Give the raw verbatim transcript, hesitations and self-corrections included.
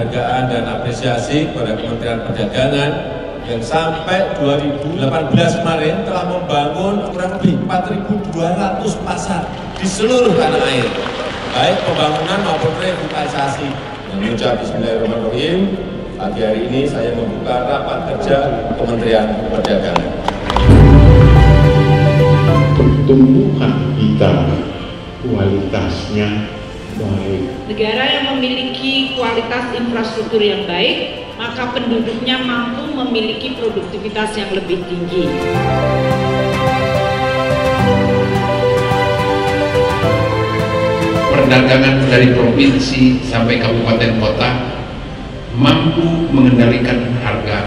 penghargaan dan apresiasi kepada Kementerian Perdagangan yang sampai dua ribu delapan belas kemarin telah membangun kurang lebih empat ribu dua ratus pasar di seluruh tanah air, baik pembangunan maupun revitalisasi. Mengucap Bismillahirrahmanirrahim, pagi hari ini saya membuka rapat kerja Kementerian Perdagangan. Pertumbuhan kita kualitasnya baik. Negara yang memiliki kualitas infrastruktur yang baik, maka penduduknya mampu memiliki produktivitas yang lebih tinggi. Perdagangan dari provinsi sampai kabupaten kota mampu mengendalikan harga